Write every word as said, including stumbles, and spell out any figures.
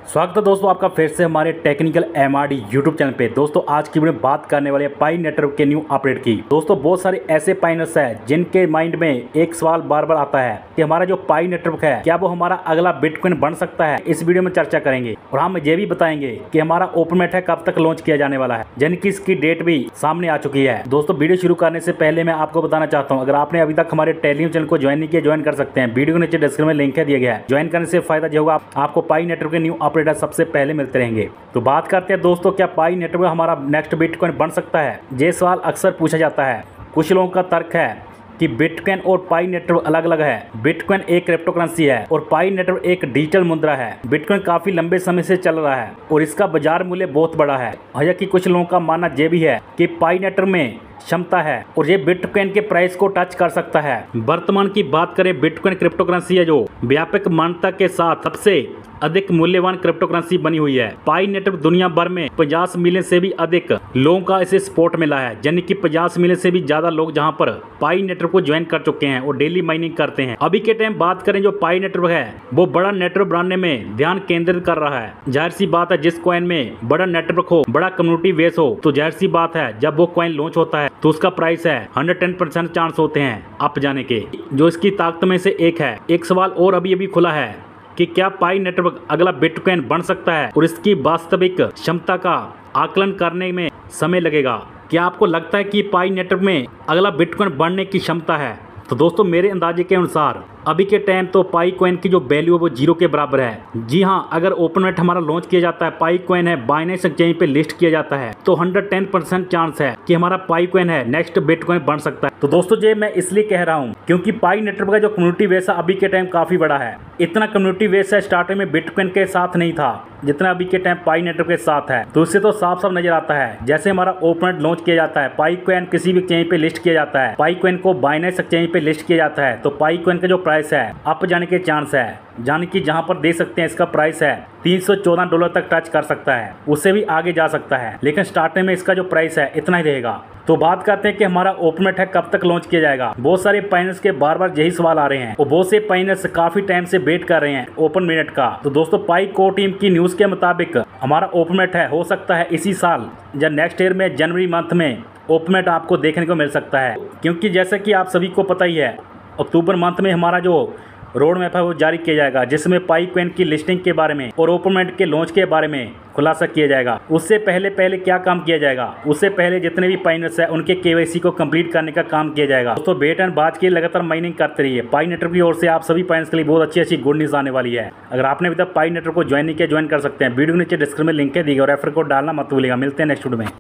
स्वागत है दोस्तों आपका फिर से हमारे टेक्निकल एमआरडी यूट्यूब चैनल पे। दोस्तों आज की वीडियो में बात करने वाले हैं पाई नेटवर्क के न्यू अपडेट की। दोस्तों बहुत सारे ऐसे पाइनर्स हैं जिनके माइंड में एक सवाल बार बार आता है कि हमारा जो पाई नेटवर्क है क्या वो हमारा अगला बिटकॉइन बन सकता है। इस वीडियो में चर्चा करेंगे और हम ये भी बताएंगे कि हमारा ओपनमेट है कब तक लॉन्च किया जाने वाला है, जिनकी इसकी डेट भी सामने आ चुकी है। दोस्तों वीडियो शुरू करने से पहले मैं आपको बताना चाहता हूँ, अगर आपने अभी तक हमारे टेलीग्राम चैनल को ज्वाइन नहीं किया ज्वाइन कर सकते हैं। वीडियो के नीचे डिस्क्रिप्शन में लिंक है दिया गया है। ज्वाइन करने से फायदा जो होगा आपको पाई नेटवर्क के न्यू अपडेट सबसे पहले मिलते रहेंगे। तो बात करते हैं दोस्तों, क्या पाई नेटवर्क हमारा नेक्स्ट बिटकॉइन बन सकता है? ये सवाल अक्सर पूछा जाता है। कुछ लोगों का तर्क है कि बिटकॉइन और पाई नेटवर्क अलग अलग है। बिटकॉइन एक क्रिप्टो करेंसी है और पाई नेटवर्क एक डिजिटल मुद्रा है। बिटकॉइन काफी लंबे समय से चल रहा है और इसका बाजार मूल्य बहुत बड़ा है। हालांकि कुछ लोगों का मानना यह भी है कि पाई नेटवर्क में क्षमता है और ये बिटकॉइन के प्राइस को टच कर सकता है। वर्तमान की बात करें, बिटकॉइन क्रिप्टो करेंसी है जो व्यापक मान्यता के साथ सबसे अधिक मूल्यवान क्रिप्टो करेंसी बनी हुई है। पाई नेटवर्क दुनिया भर में पचास मिलियन से भी अधिक लोगों का इसे सपोर्ट मिला है, यानी कि पचास मिलियन से भी ज्यादा लोग जहां पर पाई नेटवर्क को ज्वाइन कर चुके हैं और डेली माइनिंग करते हैं। अभी के टाइम बात करें, जो पाई नेटवर्क है वो बड़ा नेटवर्क बनाने में ध्यान केंद्रित कर रहा है। जाहिर सी बात है, जिस कॉइन में बड़ा नेटवर्क हो, बड़ा कम्युनिटी बेस हो, तो जाहिर सी बात है जब वो कॉइन लॉन्च होता है तो उसका प्राइस है हंड्रेड टेन परसेंट चांस होते हैं अप जाने के, जो इसकी ताकत में से एक है। एक सवाल और अभी अभी खुला है कि क्या पाई नेटवर्क अगला बिटकॉइन बन सकता है और इसकी वास्तविक क्षमता का आकलन करने में समय लगेगा। क्या आपको लगता है कि पाई नेटवर्क में अगला बिटकॉइन बढ़ने की क्षमता है? तो दोस्तों मेरे अंदाजे के अनुसार अभी के टाइम तो पाई कॉइन की जो वैल्यू है वो जीरो के बराबर है। जी हाँ, अगर ओपनमेट हमारा लॉन्च किया जाता है, पाई कॉइन है बाइनेंस एक्सचेंज पे लिस्ट किया जाता है, तो हंड्रेड टेन परसेंट चांस है कि हमारा पाई कॉइन है नेक्स्ट बिटकॉइन बन सकता है। तो दोस्तों ये मैं इसलिए कह रहा हूँ क्योंकि पाई नेटवर्क का जो कम्युनिटी बेस है अभी के टाइम काफी बड़ा है। इतना कम्युनिटी बेस है स्टार्टिंग में बिटकॉइन के साथ नहीं था जितना अभी के टाइम पाई नेटवर्क के साथ है। तो इससे तो साफ साफ नजर आता है, जैसे हमारा ओपनमेट लॉन्च किया जाता है, पाई कॉइन किसी भी एक्सचेंज पे लिस्ट किया जाता है, पाई कॉइन को बाइनेंस एक्सचेंज पे लिस्ट किया जाता है, तो पाई कॉइन का जो प्राइस है अप जाने के चांस है, यानी कि जहां पर देख सकते हैं इसका प्राइस है तीन सौ चौदह डॉलर तक टच कर सकता है, उससे भी आगे जा सकता है। लेकिन स्टार्टिंग में इसका जो प्राइस है इतना ही रहेगा। तो बात करते हैं कि हमारा ओपनमेट है कब तक लॉन्च किया जाएगा। बहुत सारे पाइनर्स के बार बार यही सवाल आ रहे हैं और बहुत से पाइनर्स काफी टाइम से वेट कर रहे हैं ओपन मिनट का। तो दोस्तों पाई कोर टीम की न्यूज के मुताबिक हमारा ओपनमेट है हो सकता है इसी साल या नेक्स्ट ईयर में जनवरी मंथ में ओपनमेट आपको देखने को मिल सकता है। क्योंकि जैसे कि आप सभी को पता ही है, अक्टूबर मंथ में हमारा जो रोड मैप है वो जारी किया जाएगा, जिसमें पाई कॉइन की लिस्टिंग के बारे में और ओपनमेट के लॉन्च के बारे में खुलासा किया जाएगा। उससे पहले पहले क्या काम किया जाएगा, उससे पहले जितने भी पाइनर्स है उनके केवाईसी को कंप्लीट करने का काम किया जाएगा। दोस्तों वेट एंड बात की लगातार माइनिंग करते रहिए। पाई नेटवर्क की ओर से आप सभी पाइनर्स के लिए बहुत अच्छी अच्छी गुड न्यूज आने वाली है। अगर आपने अभी तक पाई नेटवर्क को ज्वाइन नहीं किया ज्वाइन कर सकते हैं। वीडियो के नीचे डिस्क्रिप्शन में लिंक है दी गई और रेफर कोड डालना मत भूलिएगा। मिलते हैं नेक्स्ट वीडियो में।